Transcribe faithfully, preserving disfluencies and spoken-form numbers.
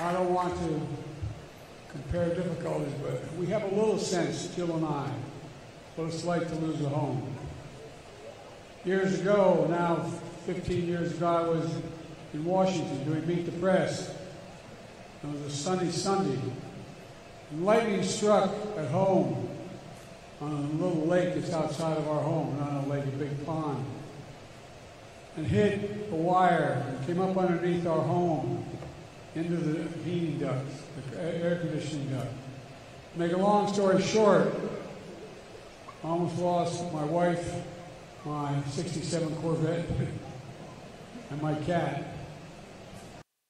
I don't want to compare difficulties, but we have a little sense, Jill and I, what it's like to lose a home. Years ago, now fifteen years ago, I was in Washington doing Meet the Press. It was a sunny Sunday. And lightning struck at home on a little lake that's outside of our home, not a lake, a big pond, and hit a wire and came up underneath our home into the heating ducts, the air conditioning duct. Make a long story short, I almost lost my wife, my sixty-seven Corvette, and my cat.